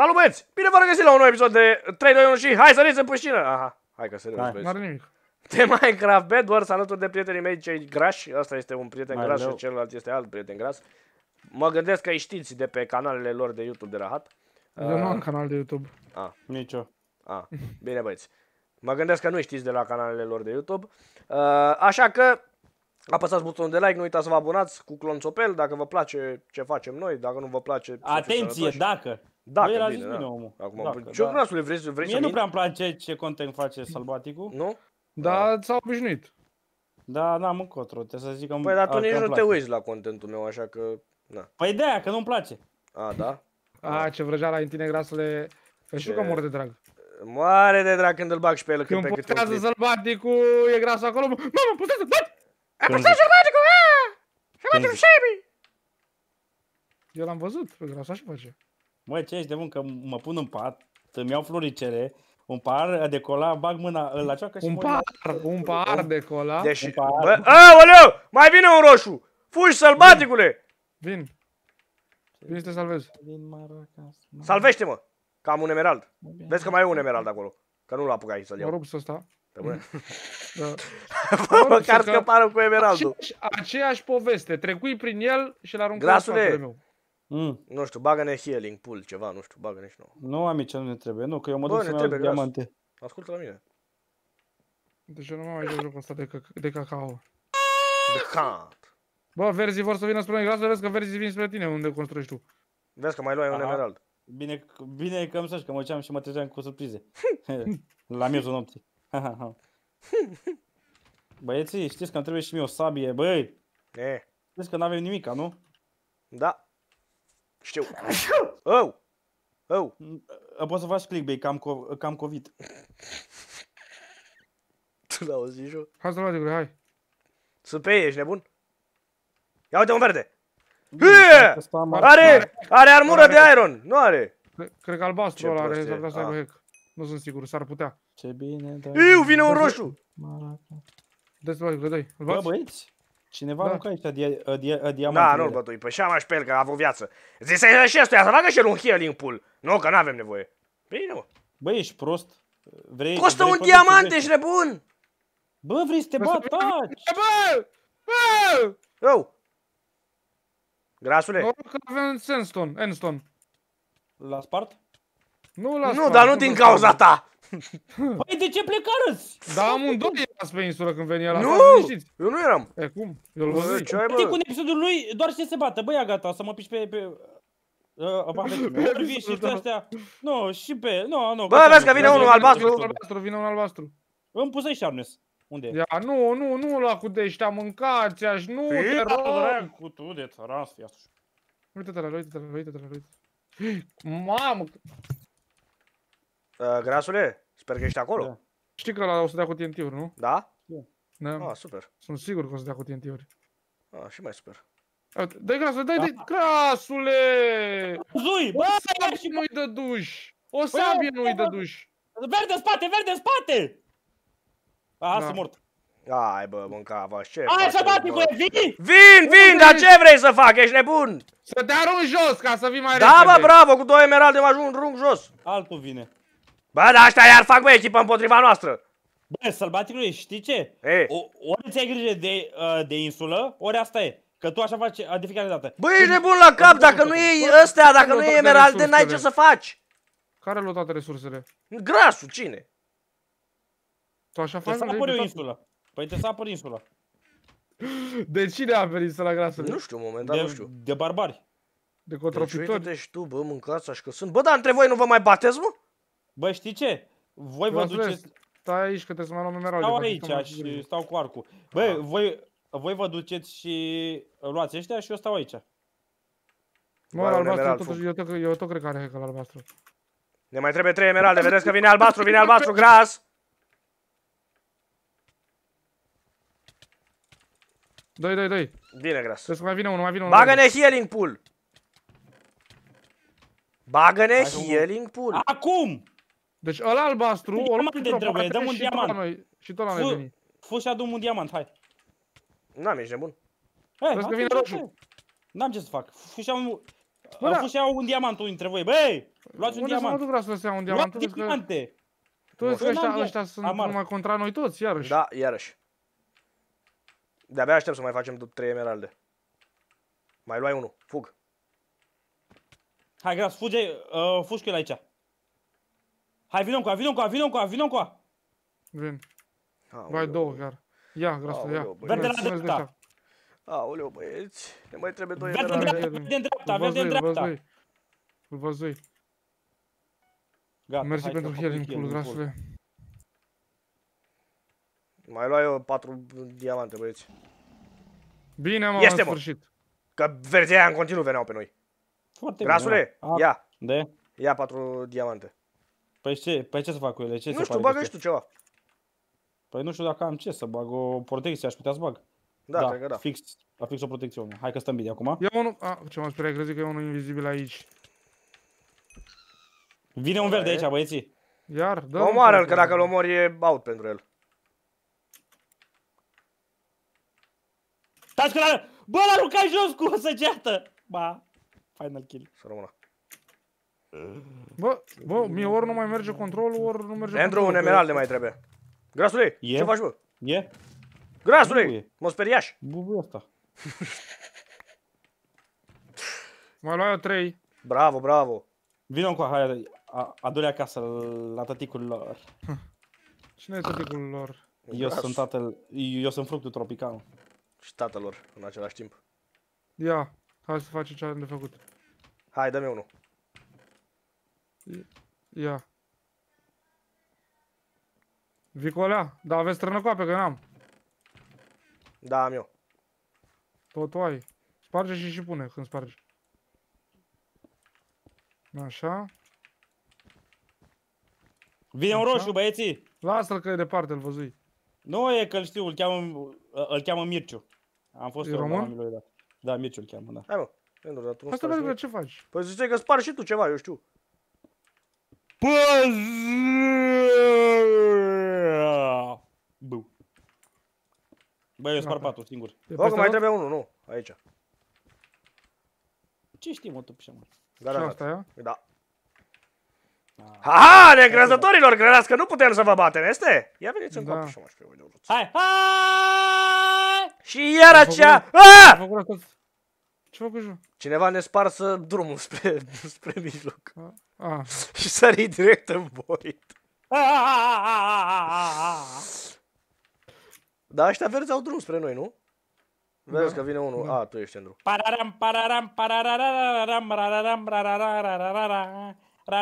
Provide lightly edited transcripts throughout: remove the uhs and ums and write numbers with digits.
Salut băieți! Bine v-am regăsit la un nou episod de 3, 2, 1 și hai săriți în piscină! Aha, hai că serios băieți. N-are nimic. De Minecraft Bedwars, alături de prietenii mei cei grași. Asta este un prieten gras și celălalt este alt prieten gras. Mă gândesc că îi știți de pe canalele lor de YouTube de rahat. Eu nu am canal de YouTube. Nici eu. Bine băieți. Mă gândesc că nu știți de la canalele lor de YouTube. Așa că apăsați butonul de like, nu uitați să vă abonați cu Clonțopel dacă vă place ce facem noi, dacă nu vă place... Atenție, dacă! Dacă, bine, da. Omul. Acum, ce grasule, vrei să mie nu prea îmi place ce content face Sălbaticul. Nu? Da, s-a obișnuit. Da, n-am încotro, trebuie să zic că păi, dar tu nici nu te uiți la contentul meu, așa că... Na. Păi de-aia, că nu-mi place. Da? Ce vrăjeala în tine, grasule. Că știu că mor de drag. Moare de drag când îl bag și pe el când postează Sălbaticul, e gras acolo. Mamă, postează, băi! Postează Sălbaticul, Sălbaticul Sebi! Eu l-am văzut, pe gras, așa face. Măi, ce ești de că mă pun în pat, îmi iau floricele, un par de cola, bag mâna la cioacă și un par de cola. Deci, aoleu, mai vine un roșu! Fugi, Sălbaticule! Vin să te salvez. Salvește-mă, că am un emerald. Vezi că mai e un emerald acolo, că nu l-a apucat să-l iau. Mă rup să sta. Măcar scăpară cu emeraldul. Aceeași poveste, trecui prin el și l-aruncat în spatele meu. Nu știu, bagă-ne healing pool, ceva, nu știu, bagă-ne și nouă. Nu, amice, nu ne trebuie, nu, că eu mă duc să-mi iau diamante. Ascultă la mine. Deci eu nu mai joc jocul ăsta de cacao. De cat. Bă, verzii vor să vină spre noi, grasul, vezi că verzii vin spre tine, unde construiești tu. Vezi că mai luai un emerald. Bine că îmi saci, că mă duceam și mă trezeam cu surprize. La miezul nopții. Băieții, știți că îmi trebuie și mie o sabie, băi. Știți că n-avem nimica, nu? Da. Știu. Oh! Poți să faci clickbait, că am COVID. Tu l-auzi, Joe? Hai Sălbaticule, hai. Sunt pe ei, ești nebun? Ia uite un verde! Are armură de iron! Nu are! Cred că albastru ăla are, s-ar putea să aibă hack. Nu sunt sigur, s-ar putea. Ce bine, da. Iu, vine un roșu! Dă-i Sălbaticule, dă-i. Bă, băieți, cineva aruncă aici diamantele. Da, nu-l bătui, păi și-am aș pe el, că a avut viață. Zici să-i și ăstuia, să facă și el un healing pool. Nu, că n-avem nevoie. Bine, mă. Bă, ești prost? Costă un diamant, ești nebun! Bă, vrei să te bat, taci! Bă! Grasule? Nu, că avem endstone. L-a spart? Nu l-a spart. Nu, dar nu din cauza ta! Păi de ce plecarăți? Da, amândoi erați pe insulă când venea la Nu! Eu nu eram. E cum? Eu l-am văzut. Știi cu episodul lui doar ce se bată. Bă, ia gata, să mă piși pe... și astea. Nu, și pe... Nu. Bă, vezi că vine unul albastru. Vine un albastru. Îmi pusei Sharpness. Unde e? Ia, nu lua cu deștea, mâncați-aș, nu te rog. Cu tu de țăran, fii așa. Uite-te la lui. Mamă! Grasule, sper că ești acolo. Da. Știi că ăla o să dea cu TNT-uri, nu? Da? Da. Super. Sunt sigur că o să dea cu TNT-uri. Și mai super. Dă-i grasule, dă-i, grasule! Zui, bă! O sabie nu-i dă duș! O sabie nu-i dă duș! Verde în spate! Sunt mort. Hai bă, mânca-vă, ce hai să Sălbaticule, vii? Vin, dar ce vrei să fac? Ești nebun? Să te arunc jos, ca să vii mai repede. Da, bă, bravo, cu 2 emeralde mă arunc jos. Altul vine. Bă, dar ăștia iar fac, bă, echipă împotriva noastră. Bă, Sălbaticule, știi ce? Ori ți-ai grijă de insulă, ori asta e. Că tu așa faci de fiecare dată. Bă, ești nebun la cap, dacă nu e ăstea, dacă nu e emeralde, n-ai ce să faci. Care a luat toate resursele? Grasul, cine? Tu așa faci? Te să apări o insulă. Păi te să apări insula. De cine a venit să la grasele? Nu știu, momentan nu știu. De barbari. De cotropitori. Deci tu, bă, mâncați așa că sunt. Bă, dar între voi nu vă mai bateți, mă? Bă, știi ce? Voi vă duceți... Stai aici că trebuie să mai luăm emeralde. Stau aici și stau cu arcul. Bă, voi vă duceți și luați ăștia și eu stau aici. Nu, albastru, totuși, eu tot cred că are hack al albastru. Ne mai trebuie 3 emeralde, vedeți că vine albastru, gras! Doi. Bine, gras. Trebuie să mai vine unul, Bagă-ne healing pool! Bagă-ne healing pool! Acum! Deci ăla albastru, o luăm de trebuie, dăm un diamant. Și tot la noi veni. Fă și adu-mi un diamant, hai. N-am, ești nebun. Vezi că vine roșu. N-am ce să fac. Au fost și iau un diamant unul dintre voi. Băi, luați un Unde să mă diamant. duc, vreau să iau un diamant? Luați diamante. Tu vezi că ăștia sunt numai contra noi toți, iarăși. Da, iarăși. De-abia aștept să mai facem 3 emeralde. Mai luai unul, fug. Hai, Gras, fugi cu el aici. Hai, vină încoa. Vin. Vai două chiar. Ia, Grasul, ia. Verde la dreapta. Aoleu, băieți, ne mai trebuie 2 Verde în dreapta, verde în dreapta. Îl văzui. Gata, mersi pentru healing-ul, Grasule. Mai luai eu 4 diamante, băieți. Bine, mă, în sfârșit. Că verzii aia în continuu veneau pe noi. Foarte Grasule, ia. De? Ia 4 diamante. Păi ce să fac cu ele? Nu știu, bagă și tu ceva. Păi nu știu dacă am ce să bag, o protecție, aș putea să bag. Da, cred că da. Fix o protecție. Hai că stăm bine acum. Ia unul, ce m-am speriat, crezi că e unul invizibil aici. Vine un verde aici, băieții. Iar, da. Omoară-l, că dacă-l omori e out pentru el. Taci că bă, l-a aruncat jos cu o săgeată! Ba, final kill. Să rămână. Bă, mie ori nu mai merge controlul, ori nu merge Andrew, un emerald ne mai trebuie. Grasule, ce faci, bă? Grasule, mă speriași. Bubuie ăsta. Mai luai eu 3. Bravo, bravo. Vino încoa, hai, adu-le acasă la tăticul lor. Cine e tăticul lor? Eu sunt fructul tropical. Și tatăl lor, în același timp. Ia, hai să facem ce am de făcut. Hai, dă-mi unul. Ia. Vicolea, dar aveți trănăcoape, că n-am. Da, am eu. Tot ai. Sparge și pune când sparge. Așa. Vine un roșu, băieții. Lasă-l că e departe, îl văzui. Nu e că-l știu, îl cheamă Mirciu. Am fost e român? Da, Mirciu îl cheamă, da. Hai, mă. Andrew, dar tu nu asta stai vezi ce faci? Păi ziceai că spargi și tu ceva, eu știu. Bău. Băi, eu spar patul singur. O, că mai trebuie unul, nu, aici. Ce știi, mă, tu pișa, mă? Gata, asta e? Da. Ha-ha, necrezătorilor, credeți că nu putem să vă batem, este? Ia veniți în cap și mă știu, de urât. Hai, hai! Și iar aceea... Ce fac cu cineva ne sparsă drumul spre mijloc. Ah. Și sări direct în void. Dar ăștia verzi au drum spre noi, nu? Vezi că vine unul. A, tu ești Andrew. Pararam, pararam, parararam, pararam, parararam.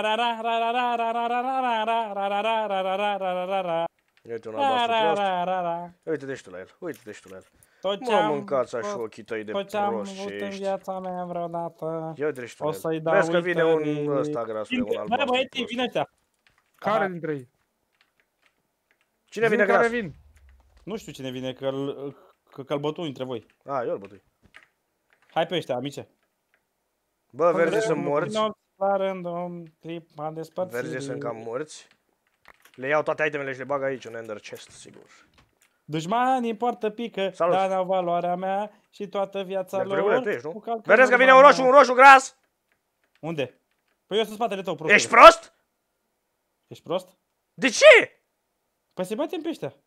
Uite un albastru prost. Uite-te și tu la el, uite-te și tu la el. Mă mâncați așa ochii tăi de prost ce ești. în viața mea vreodată. Ia uite-te și tu la el. Vezi că vine un ăsta grasul, un albastru prost. Băieții, vine ăștia. Care dintre ei? Cine vine gras? Nu știu cine vine, că-l bătu între voi. A, eu îl bătui. Hai pe ăștia, amice. Bă, verzii sunt morți. Verzii sunt cam morți. Le iau toate itemele și le bag aici, în ender chest, sigur. Dușmanii poartă pică, dar n-au valoarea mea și toată viața lor. Vedeți că vine un roșu gras? Unde? Păi eu sunt spatele tău, prost. Ești prost? Ești prost? De ce? Păi se batem pe ăștia.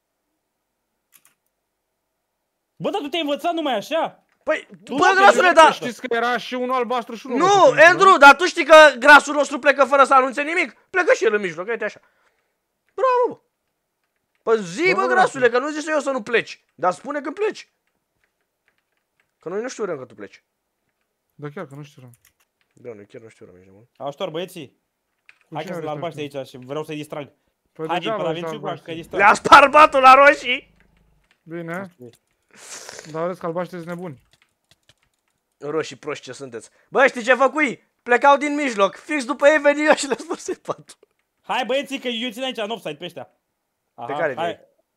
Bă, dar tu te-ai învățat numai așa? Păi, bă, grasule, dar... Știți că era și unul albastru și unul nu, Andrew, dar tu știi că grasul nostru plecă fără să anunțe nimic? Plecă și el în mijloc, uite așa. Bravo, bă. Păi zi, bă, grasule, că nu zici eu să nu pleci. Dar spune când pleci. Că noi nu știu că tu pleci. Da, chiar că nu știu. Da, noi chiar nu știu nici de mult. Ajutor, băieții. Hai că sunt la albaștri aici și vreau să-i distrag. Păi hai, pe la Vinciu, că distrag. Le-a spart batul la roșii. Bine. Dar vedeți că albaștri sunt nebuni. Roșii proști ce sunteți. Bă, știi ce făcui? Plecau din mijloc. Fix după ei veni eu și le-a spărsit patul. Hai, băieții, că eu țin aici în offside pe ăștia. Pe care de ei?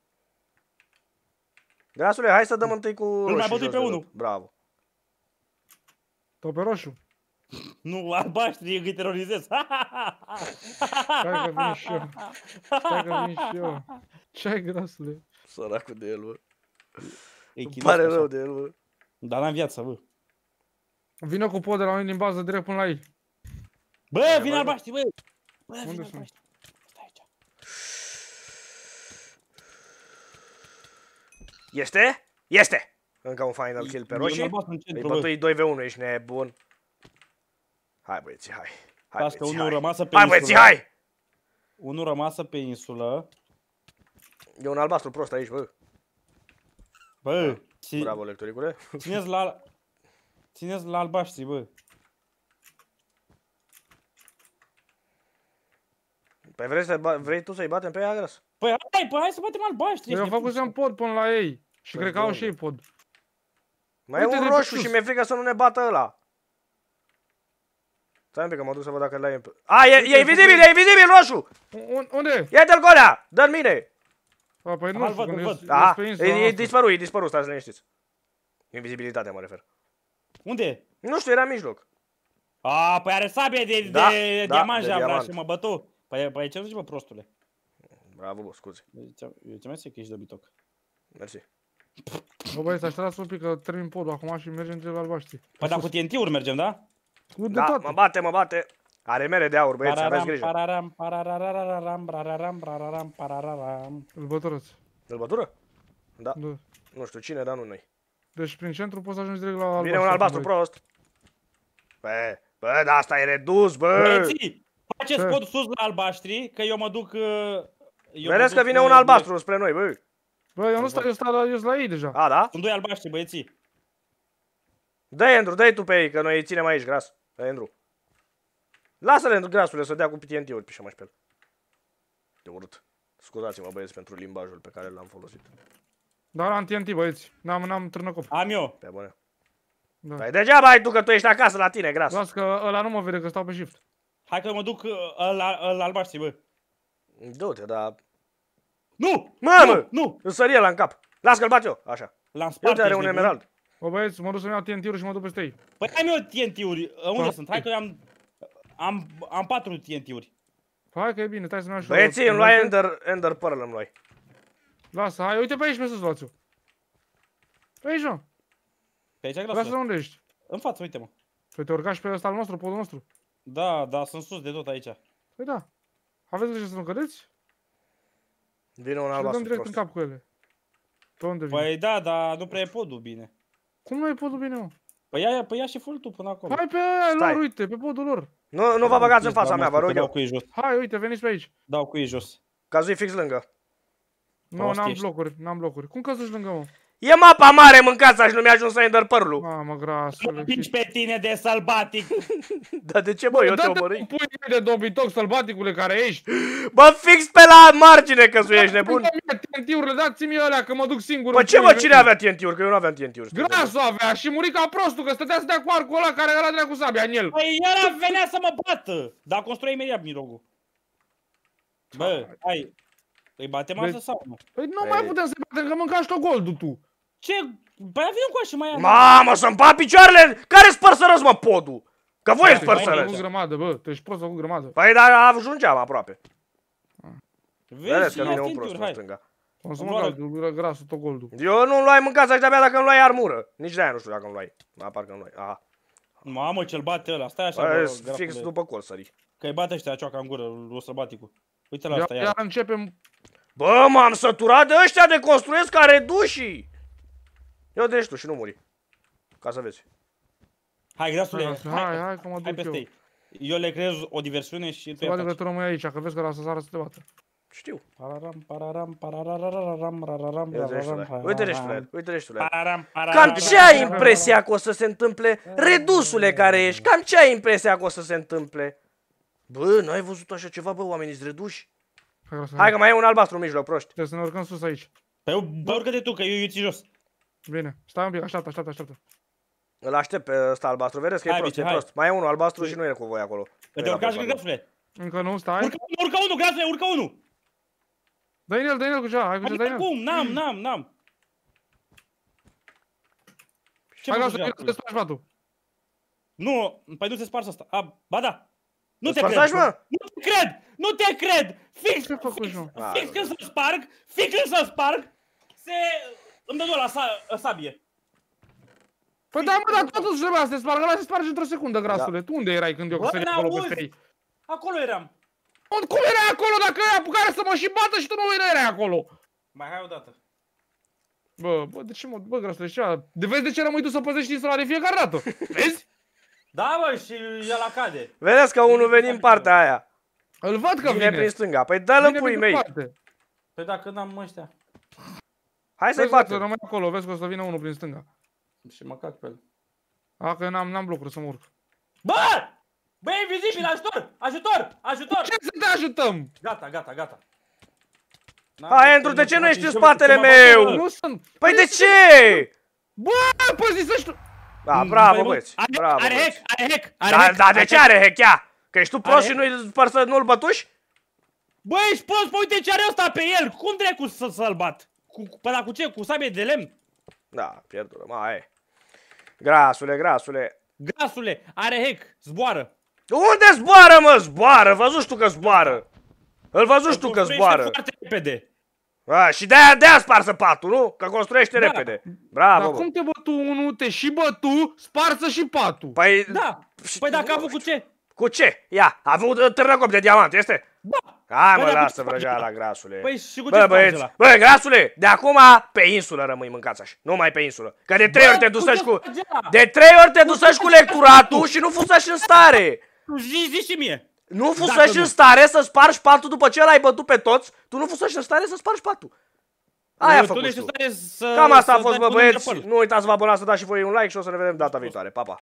Grasule, hai să dăm întâi cu roșii. Îl mai bătui pe unul. Bravo. Tot pe roșu. Nu, albaștri, îi terorizez. Stai că vin și eu. Stai că vin și eu. Ce-ai, grasule? Săracul de el, bă. Îmi pare rău de el, bă. Dar n-am viață, bă. Vină cu pod de la unii din bază direct până la ei. Bă, vine albaștri, bă! Bă, Unde vine sunt? albaștri. Stai aici. Este? Este! Încă un final kill pe E un roșii. albastru în Îi centru, bă. bătui 2v1, ești nebun. Hai băieții, hai. Hai Las că băieții, unul hai. rămasă pe Hai insulă. băieții, hai! Unul rămasă pe insulă. E un albastru prost aici, bă. Bă, Bravo, lectoricule. țineți la albaștri, bă. Păi vrei tu să-i batem pe ea, gras? Păi hai să batem albaștri. Eu ești făcusem pod până la ei. Și Păi cred că au unde? și ei pod. Mai e Uite un de pe roșu sus. și mi-e frică să nu ne bată ăla. Stai un pic că mă duc să văd dacă ăla e... A, e invizibil, e invizibil roșu! Unde? Ia-te-l golea! Dă-l mine! A, păi nu Hai, știu, văd, când văd. ești Aha, pe insula e noastră. dispărut, e dispărut, stați liniștiți. Invizibilitatea mă refer. Unde? Nu știu, era în mijloc. A, păi are sabie de Da, diamant de Javra diamant. și mă bătu. Păi ce zici, bă, prostule? Bravo, bă, scuze. Eu ți-am zis că ești de bitoc. Mersi. Bă, băieți, așteptați un pic că termin podul acum și mergem de la albaștri. Păi da, cu TNT-uri mergem, da? Cu de Da, toate. mă bate. Are mere de aur, băieți, aveți grijă. Pararam, pararararam, pararam, pararam, pararam. Îl bătărăți. Îl bătură? Da. Da. Nu știu cine, dar nu noi. Deci prin centru poți să ajungi direct la albaștri. Vine un albastru prost. Bă, dar asta e redus, bă! Băieții, faceți Ce? pod sus la albaștri, că eu mă duc... Vedeți că vine un albastru spre noi, bă. Bă, eu nu stau, eu sunt la ei deja. A, da? Sunt doi albaștri, băieții. Dă-i, Andrew, dă-i tu pe ei, că noi îi ținem aici, gras. Dă-i, Andrew. Lasă-le, grasule, să dea cu TNT-uri pe și pe el. De urât. Scuzați-mă, băieți, pentru limbajul pe care l-am folosit. Dar am TNT, băieți. N-am trânăcop. Am eu. Pe bune. Da. Păi degeaba ai tu că tu ești acasă la tine, gras. Las că ăla nu mă vede că stau pe shift. Hai că mă duc la albaștri, bă. Du-te, dar... Nu! Mamă! Nu! Îl sărie la în cap. Las că-l bat eu, așa. L-am spart. Uite, are ești un nebun? emerald. Bă, băieți, mă duc să-mi iau TNT-uri și mă duc peste ei. Păi am eu TNT-uri. Unde Da. sunt? Hai că eu am 4 TNT-uri. Hai că e bine, stai să-mi iau și Băieții, îmi luai Ender Pearl, îmi luai. Lasă, hai, uite pe aici pe sus, luați-o. Pe aici, mă. Pe aici, Lasă grasă. unde ești. În față, uite-mă. Păi te urcași pe ăsta al nostru, podul nostru. Da, sunt sus de tot aici. Păi da. Aveți grijă să nu cădeți? Vine un Și le dăm albastru direct în prost. cap cu ele. Pe unde vine? Păi da, dar nu prea e podul bine. Cum nu e podul bine, mă? Păi ia și ful tu până acolo. Hai pe aia Stai. lor, uite, pe podul lor. Nu vă băgați în fața Da, mea, vă mă, rog Dau eu. cu ei jos. Hai, uite, veniți pe aici. Dau cu ei jos. Cazui fix lângă. Nu, Prost n-am ești. blocuri, n-am blocuri. Cum căzuși lângă, mă? E mapa mare, mâncați și nu mi-a ajuns Ender Pearl-ul. Mamă, grasule. Pinci pe tine de sălbatic. Dar de ce, bă, eu te Dă-te omorâi? pui de dobitoc sălbaticule care ești. Bă, fix pe la margine căzuiești, nebun. TNT-urile, dați-mi alea că mă duc singur. Păi în ce, pui, mă, veni. cine avea TNT-uri? Că eu nu aveam TNT-uri. Grasul avea și muri ca prostul, că stătea să dea cu arcul ăla care ăla drea cu sabia în el. Păi el venea să mă bată. Dar construia imediat mirogul. Bă, hai. Îi batem asta sau nu? Păi nu mai putem să batem, că mâncași tot goldul tu. Ce? Păi vină cu așa mai am. Mamă, să-mi bat picioarele! Care spărsărăți, mă, podul? Că voi Păi, spărsărăți. Cu grămadă, bă, tu ești prost cu grămadă. Păi, dar ajungeam aproape. Vezi Vedeți și că ia vine un tinturi, prost în hai. stânga. O să Doar- mă grasul tot goldul. Eu nu-mi luai mâncați aici de-abia dacă îmi luai armură. Nici de-aia nu știu dacă îmi luai. Da, parcă îmi luai. Aha. Mamă, ce-l bate ăla. Stai așa, Bă, bă, fix grafule. după col sări. Că-i bate ăștia cioaca în gură, o sălbaticul. Uite la asta, Iar iar. începem. Bă, m-am săturat de ăștia de construiesc ca redușii. Eu de tu și nu muri. Ca să vezi. Hai, grasule, Hai că mă hai duc peste eu. ei. Eu le creez o diversiune și tu Să ia bate că faci. tu rămâi aici, că vezi că la să sară să te bată. Știu. Pararam, pararam, pararararam, rararam, Uite rararam, reștule. Uite reștule. Uite reștule. pararam, pararam. Cam ce ai impresia că o să se întâmple? Redusule care ești. Cam ce ai impresia că o să se întâmple? Bă, n-ai văzut așa ceva, bă, oamenii-s reduși? Hai că mai e un albastru în mijloc, proști. Trebuie să ne urcăm sus aici. Păi bă, urcă-te tu, că eu ții jos. Bine, stai un pic, așteaptă. Îl aștept pe ăsta albastru, vedeți că e Hai, prost, e bice, hai. prost. Mai e unul albastru și nu e cu voi acolo. Păi te urcași, grasule. Încă nu, stai. Urcă unul, grasule, urcă unul. Dă-i în el cu ceva, hai cu ce, dă-i în el. Cum? N-am. Ce Hai mă ca duci, să grasule? spargi patul. Nu, păi nu se sparge asta. Ba da. Nu Îl te cred. sparsași, mă? Nu te cred. Fix, Ce făcut eu? fix când să sparg, îmi dă doar la sabie. Păi da, mă, dar totuși trebuia să te spargă, la se sparge într-o secundă, grasule. Tu unde erai când eu Bă, sări acolo n-auzi. peste ei? Acolo eram. Cum erai acolo dacă ăia apucare să mă și bată și tu nu erai acolo? Mai hai o dată. Bă, de ce mă, bă, grasule, ce? Vezi de ce rămâi tu să păzești insula de fiecare dată? Vezi? Da, bă, și el la cade. Vedeți că unul veni în partea aia. Îl văd că Vine vine. prin stânga. Păi dă-l în Vine pui pe mei. departe. Păi dacă n-am ăștia. Hai să-i Vezi că să batem. rămâi acolo, vezi că o să vină unul prin stânga. Și mă cac pe el. A, că n-am blocuri să mă urc. Bă! Bă, invizibil, ajutor! Ajutor! Ajutor! Ce să te ajutăm? Gata. Hai, Andrew, de ce nu ești în spatele meu? Nu sunt. Păi de ce? Bă, păziți tu. Da, bravo, băieți. Bravo, Are băieți. hack! Da, de ce are hack ea? Că ești tu prost Are și nu-i spăr să nu-l bătuși? Bă, ești prost, bă, uite ce are ăsta pe el! Cum dracu să-l bat? Cu ce? Cu sabie de lemn? Da, pierdură, mai e. Grasule. Grasule, are hack, zboară. Unde zboară, mă? Zboară, văzuși tu că zboară. Îl văzuși tu că Construiește zboară. foarte repede. A, și de-aia sparsă patul, nu? Că construiește Da. repede. Bravo, Dar bă. cum te bă tu unul, te și bă tu, sparsă și patul. Păi, Da. Păi dacă a avut cu ce? cu ce? Ia, a avut târnăcop de diamant, este? Da. Hai, Păi, mă, dar lasă cu ce vrăjeala, face grasule. Păi și cu ce Bă, face băieți, ăla? bă, grasule, de acum pe insulă rămâi mâncați așa. Nu mai pe insulă. Că de 3 ori te dusăși cu... De 3 ori te dusăși cu lecturatul și nu fusăși în stare. Zi și mie. Nu Dacă fusăși nu. în stare să spargi patul după ce l-ai bătut pe toți. Tu nu fusăși în stare să spargi patul. Aia a Tu făcut nu ești tu. în stare să... Cam asta a să fost, dai bă, până în băieți. păr. Nu uitați să vă abonați, să dați și voi un like și o să ne vedem data viitoare. Pa, pa!